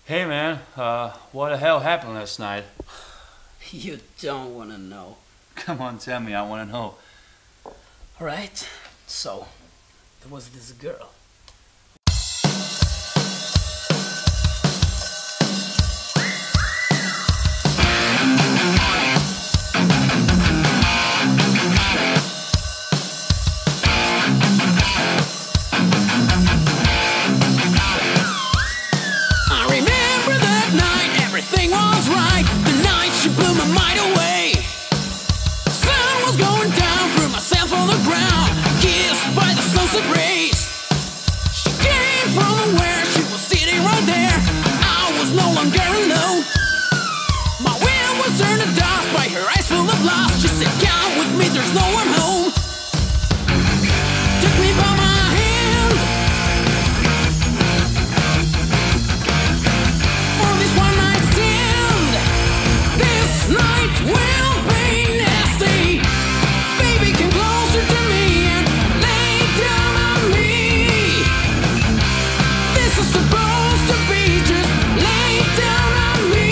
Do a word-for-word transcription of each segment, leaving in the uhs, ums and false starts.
Hey man, uh, what the hell happened last night? You don't want to know. Come on, tell me, I want to know. Alright, so, there was this girl. I remember that night, everything was right. The night she blew my mind away. Sun was going down, threw myself on the ground, kissed by the sunset rays. She came from where she was sitting right there. I was no longer alone. My will was turned to dust by her eyes full of lust. She said, "Come with me, there's no one home." Took me by my hand for this one night stand. This night will be nasty. Baby, come closer to me and lay down on me. This is supposed to be just lay down on me.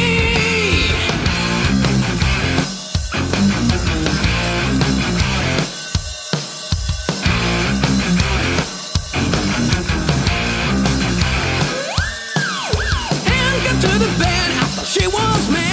And got to the bed, I thought she was mad.